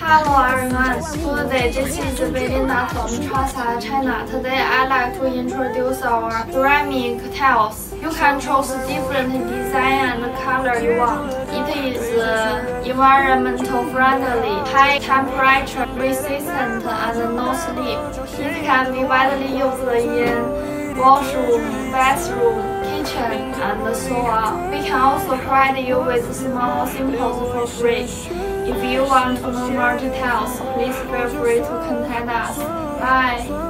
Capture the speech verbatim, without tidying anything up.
Hello everyone, today this is Belinda from Trasa, China. Today I like to introduce our ceramic tiles. You can choose different design and color you want. It is uh, environmental friendly, high temperature resistant and no slip. It can be widely used in washroom, bathroom, kitchen, and so on. We can also provide you with small samples for free. If you want to know more details, please feel free to contact us. Bye!